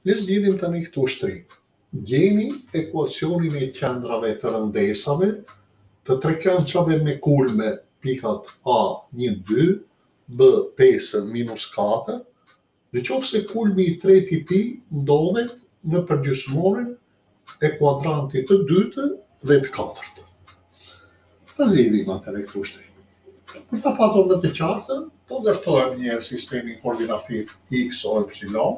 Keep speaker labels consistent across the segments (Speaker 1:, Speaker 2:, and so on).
Speaker 1: Ne zgjidhim tani këtu ushtrim. Gjeni ekuacionin e qendrave të rëndesave të trekëndshave me kulme pikat A 1, 2, B 5 minus 4, në qoftë se kulmi i tretë i tij ndodhet në përgjysmorin e kuadrantit të dytë dhe të katërt. Ta zgjidhim atëherë këtu ushtrim. Për ta patur më të qartën, po ndërtojmë një herë sistemin koordinativ x o y.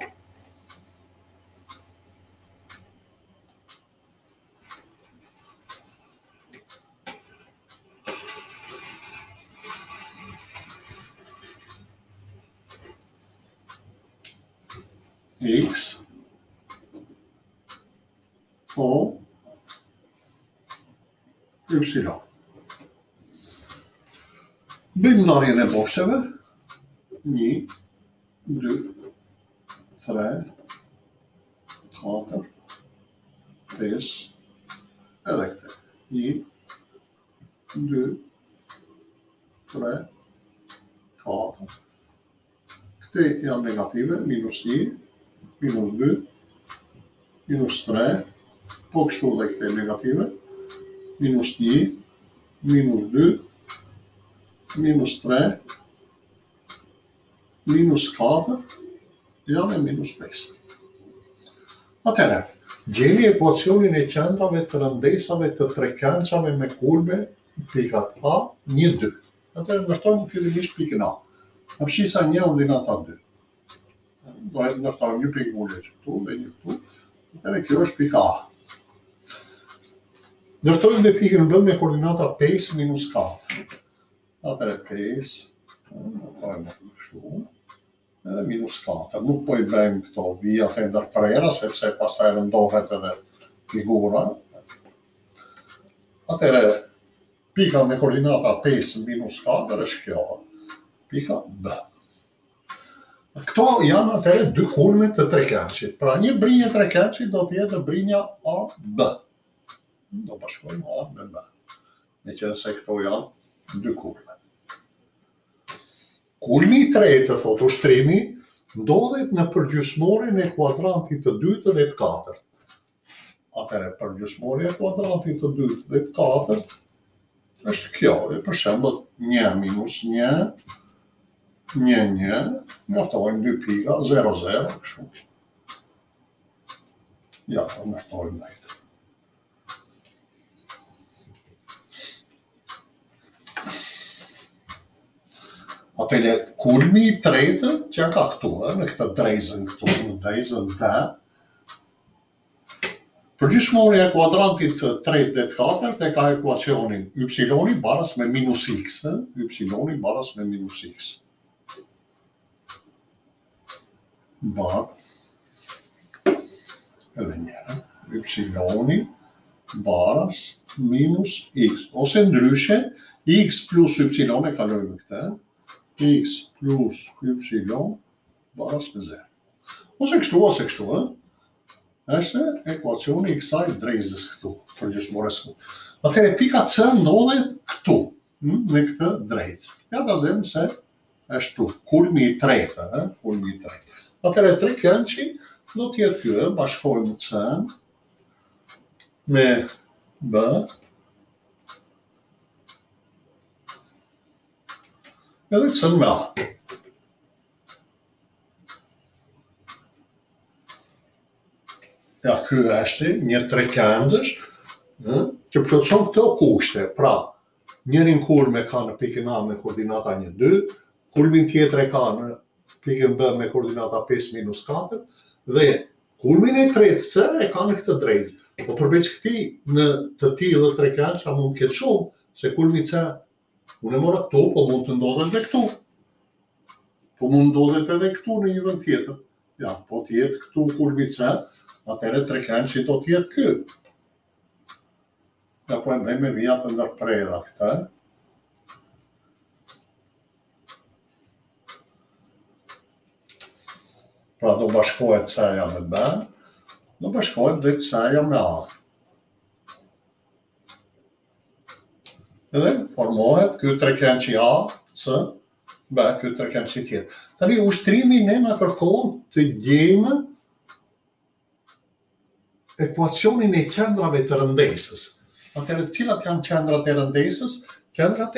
Speaker 1: X o y. Bëjmë ndarjen e bosheve. 1, 2, 3, 4, 5, edhe këtë. 1, 2, 3, 4. Këte janë negative, minus 1, minus 2, minus 3, po kështu dhe këte negative, minus 1, minus 2, minus 3, minus 4, janë e minus 5. Atëherë, gjeni ekuacionin e qendrave të rëndesave të trekëndshave me kulme pikat A 1, 2. Atëherë ndërtojmë fillimisht pikën A. Abscissa 1 ordinata 2. Do e ndërtojmë një pikë ullet këtu dhe një këtu. Atëherë kjo është pika A. Ndërtojmë dhe pikën B me koordinata 5 minus 4. Atëherë 5, ndërtojmë kështu, edhe minus 4. Nuk po I bëjmë këto vijat e ndërprera, sepse pastaj rëndohet edhe figura. Atëherë pika me koordinata 5 minus 4 është kjo. Pika B. Këto janë atëherë dy kulme të trekëndshit. Pra një brinjë e trekëndshit do të jetë brinja AB. Do bashkojmë A me B. Meqense këto janë dy kulme. Kulmi I tretë, thot ushtrimi, ndodhet në përgjysmorin e kuadrantit të dytë dhe të katërt. Atëherë përgjysmori e kuadrantit të dytë dhe të katërt është kjo, për shembull 1 minus 1, 1, 1, ndërtojmë dy pika, 0, 0, kështu. Ja, ndërtojmë dhe këtë. Atëherë kulmi I tretë që ka këtu, në këtë drejzën këtu, në drejzën D, përgjysmori e kuadrantit të tretë dhe të katërt e ka ekuacionin y baras me minus x, y baras me minus x. Bar, edhe njëra, y baras minus x, ose ndryshe, x plus y e kalojmë këtë, x plus y baras me 0. Ose kështu, është ekuacioni I kësaj drejzës këtu, përgjysmores këtu. Atëherë pika C ndodhet këtu, në këtë drejtë. Ja ta zemë se është tu, kulmi I tretë, kulmi I tretë. Atëherë trekëndshi do të jetë ky, bashkojmë C me B edhe C me A. Ja, ky është një trekëndësh që plotson këto kushte. Pra, njërin kulme ka në pikën A me koordinata 1, 2, kulmin tjetër e ka në pikën B me koordinata 5 minus 4 dhe kulmin e tretë C e ka në këtë drejtë. Po përveç këtij në të tillë trekëndsha mund të ketë shumë, se kulmi C unë e mora këtu, po mund të ndodhet edhe këtu. Po mund ndodhet edhe këtu në një vend tjetër. Ja, po të jetë këtu kulmi C, atëherë trekëndshi do të jetë ky. Ja, po e bëjmë me vija të ndërprera këtë. Pra do bashkohet C-ja me B, do bashkohet dhe C-ja me A. Edhe formohet ky trekëndshi A, C, B, ky trekëndshi tjetër. Tani ushtrimi ne na kërkon të gjejmë ekuacionin e qendrave të rëndesës. Atëherë, cilat janë qendrat e rëndesës? Qendra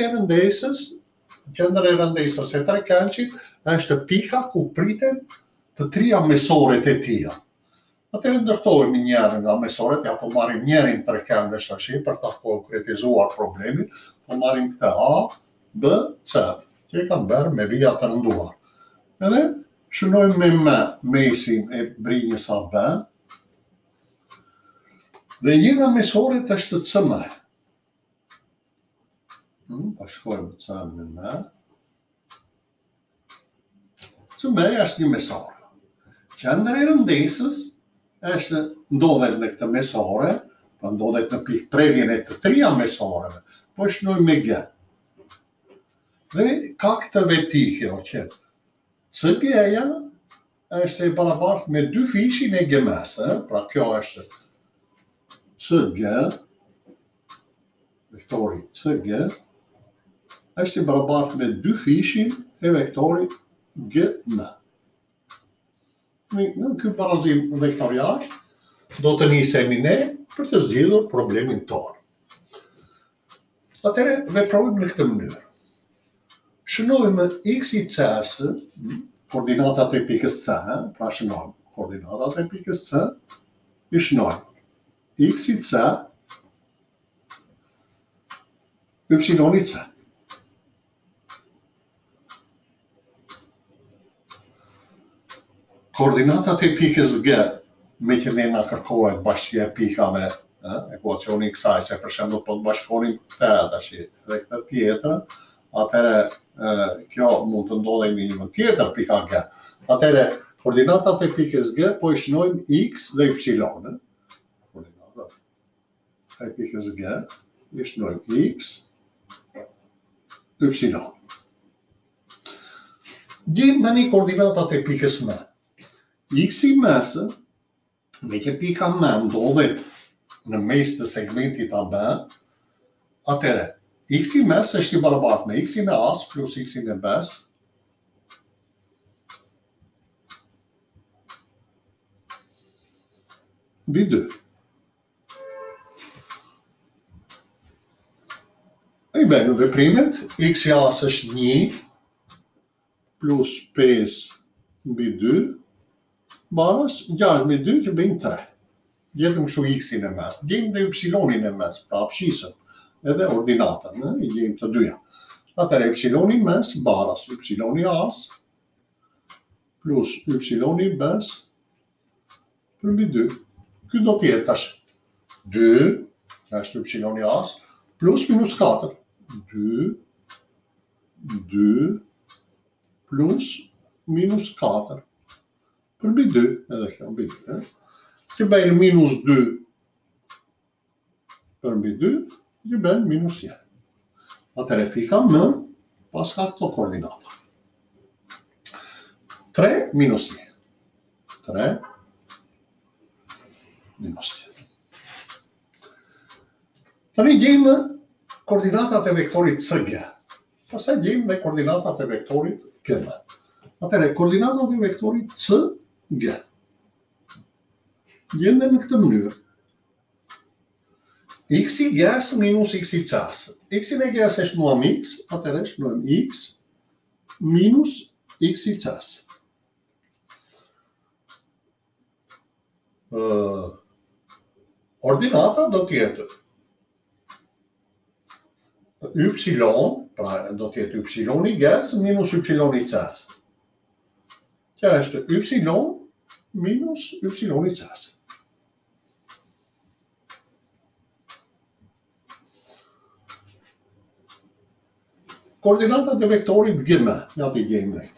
Speaker 1: e rëndesës e treqençit është pika ku priten të trija mesoret e tija. Atëherë ndërtojmë njërin nga mesoret, ja po marrim njërin treqendesh tash për ta konkretizuar problemin, po marrim këtë A, B, C, që kanë bërë me vija të rënduar. Edhe shënojmë me mesin e brinjës AB, dhe një nga mesoret është CM. Bashkojmë CM me M. CM është një mesor. Qendra e rëndesës është ndodhet në këtë mesore, pra ndodhet në pikëprerjen e të trija mesoreve, po shënojmë me G. Dhe ka këtë veti kjo që CG-ja është e barabartë me dy fishin e G-mes, pra kjo është CG, vektori CG, është i barabartë me dy fishin e vektorit GM. Në këtë barazim vektorial, do të nisemi ne për të zgjidhur problemin tonë. Atëherë, veprojmë në këtë mënyrë. Shënojmë x i c-s, koordinatat e pikës C, pra shënojmë koordinatat e pikës C, i shënojmë x i c, y i c. Koordinatat e pikës G, me që ne na kërkohet bashkësia e pikave, ekuacioni i kësaj, se për shembull po të bashkonim këtë tash dhe këtë tjetër, atëherë kjo mund të ndodhej në një vend tjetër pika G. Atëherë koordinatat e pikës G po i shënojmë x dhe y. Koordinatat e pikës G i shënojmë x, y. Gjejmë tani koordinatat e pikës M. X i mesë, me që pika M ndodhet në mes të segmentit AB, atëherë, x i mesë është i barabartë me x i në A plus x i në B, mbi 2. E bëjmë veprimet, x i A është 1 plus 5 mbi 2, baras 6 mbi 2 që bëjmë 3. Gjetëm kështu x-in e mes, gjejmë dhe y-in e mes, pra fshisëm, edhe ordinatën, i gjejmë të dyja. Atëherë y-i mes baras y-i as plus y-i bes për mbi 2. Ky do t'jetë tash 2, është y-i as, plus minus 4. 2 plus minus 4. Për mbi 2, edhe kjo mbi 2, që bëjnë minus 2 për mbi 2, që bëjnë minus 1. Atëherë pika M, pas ka këto koordinata. 3 minus 1. 3 minus 1. Tani gjejmë koordinatat e vektorit CG. Pastaj gjejmë dhe koordinatat e vektorit GM. Atëherë koordinatat e vektorit CG gjende në këtë mënyrë. X i G-s minus x i C-s. X i në G-s e shnuam x, atëherë shnuam x minus x i C-s. Ordinata do t'jetë y, pra do t'jetë y i G-s minus y i C-s. Që është y minus y i C-s. Koordinatat e vektorit GM, ja t'i gjejmë dhe.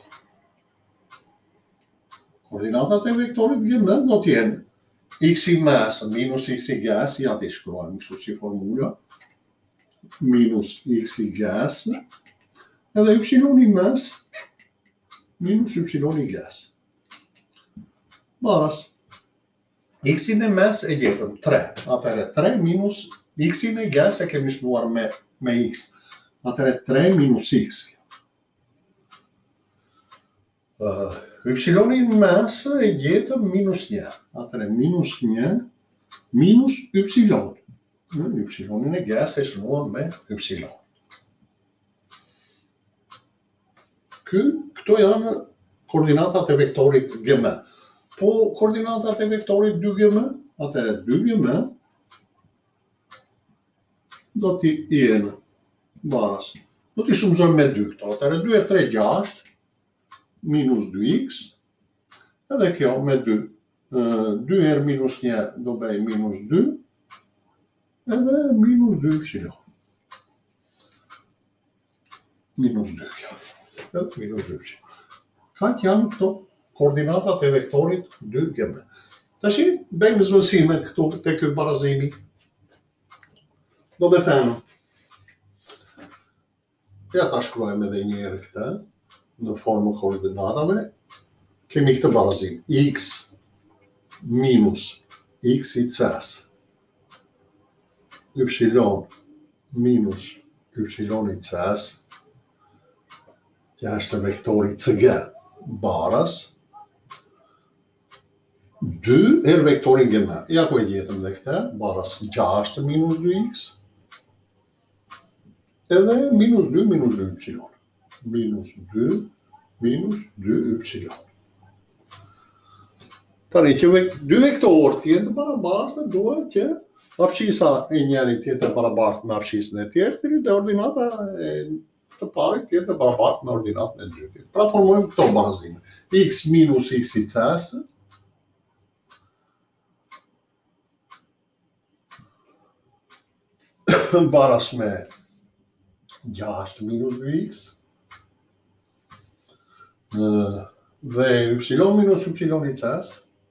Speaker 1: Koordinatat e vektorit GM do t'jenë x i mes minus x i G-s, ja t'i shkruajmë kështu si formula, minus x i G-s, edhe y i mes minus y i G-s. Baras, x-in e mes e gjetëm 3, atëherë 3 minus x-in e G-s e kemi shnuar me x. Atëherë 3 minus x. Y-in mes e gjetëm minus 1. Atëherë minus 1 minus y. Y-in e gas e shënuar me y. Këto janë koordinatat e vektorit gm. Po koordinatat e vektorit 2gm, atëherë 2gm do t'i jenë baras. Do t'i shumëzojmë me 2 këto. Atëherë 2 herë 3 6 minus 2x, edhe kjo me 2. 2 herë minus 1 do bëj minus 2, edhe minus 2y. Minus 2 kjo. Edhe minus 2y. Kaq janë këto koordinatat e vektorit 2gm. Tashi bëjmë zvëlsimet këtu te ky barazimi. Do me thënë, ja ta shkruajmë edhe një herë këtë, në formë koordinatave, kemi këtë barazim, x minus x i cas, y minus y i cas, jashtë vektori cg baras, 2 herë vektori gm. Ja ku e gjetëm dhe këtë, baras 6 minus 2x, edhe minus 2 minus 2y. Minus 2 minus 2y. Tani që dy vektorë t'jenë të barabartë, duhet që hapësisa e njëri t'jetë e barabartë me hapësisën e tjetrit dhe ordinata e të parit t'jetë e barabartë me ordinatën e dytit. Pra formojmë këto barazime. X minus x i cas, baras me 6 minus 2x, dhe y minus y i cas,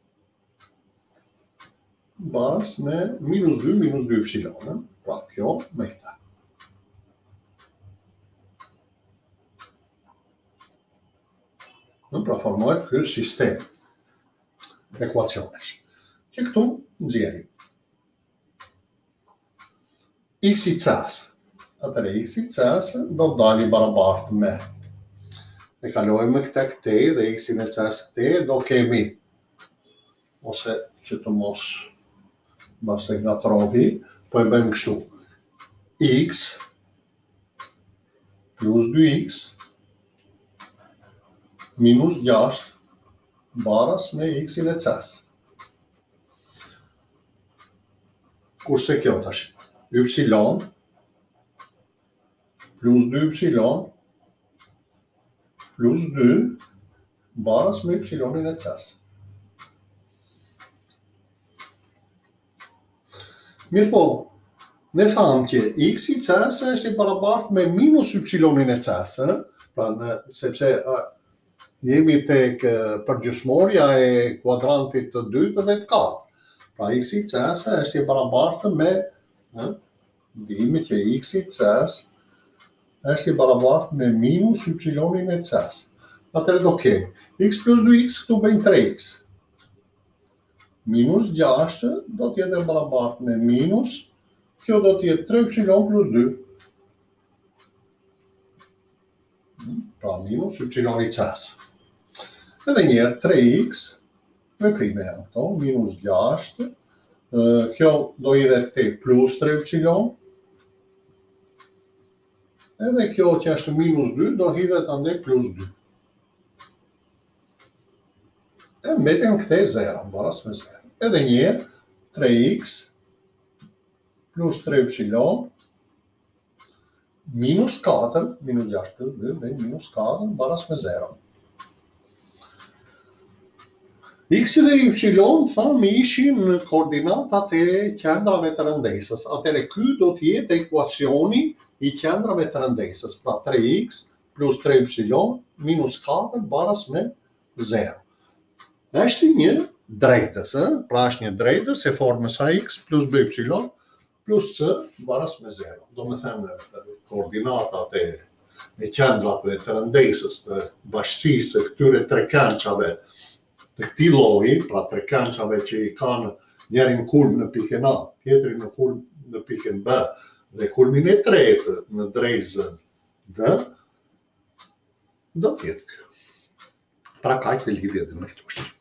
Speaker 1: baras me minus 2 minus 2y. Pra kjo me këta. Pra formohet ky sistem ekuacionesh. Që këtu nxjerrim x i cas. Atëre x i cas do dali barabartë me, e kalojmë këte dhe x-in e cas këte, do kemi, ose që të mos base ngatrohi, po e bëjmë kështu, x plus 2x minus 6 baras me x-in e cas. Kurse kjo tash, y plus 2y plus 2 baras me y-in e cas. Mirë po, ne thamë që x i cas është i barabartë me minus y-in e cas, pra sepse jemi tek përgjysmorja e kuadrantit të dytë dhe të katë. Pra x i cas është i barabartë me, dimi që x i cas është i barabartë me minus y-in e cas. Atëherë do kemi x plus 2x këtu bëjmë 3x. Minus 6 do t'jetë e barabartë me minus, kjo do t'jetë 3y plus 2. Pra minus y-in i cas. Edhe njerë 3x, me prime janë këto, minus 6, kjo do i dhe këte plus 3y, edhe kjo që është minus 2, do hidhet ande plus 2. E metem këte 0, baras me 0. Edhe njerë, 3x plus 3y minus 4, minus 6 plus 2, dhe minus 4, baras me 0. X dhe y, thamë, ishin në koordinatat e qendrave të rëndesës. Atëre ky do t'jetë ekuacioni i qendrave të rëndesës. Pra 3x plus 3y minus 4 baras me 0. Është një drejtës, pra është një drejtës e formës ax plus by plus c baras me 0. Do me thënë koordinatat e qendrave të rëndesës të bashkësisë së këtyre trekançave të këtij lloji, pra trekançave që i kanë njërin kulm në pikën A, tjetrin në kulm në pikën B dhe kulmin e tretë në drejtën D, do t'jetë kjo. Pra kaq të lidhje edhe me këto.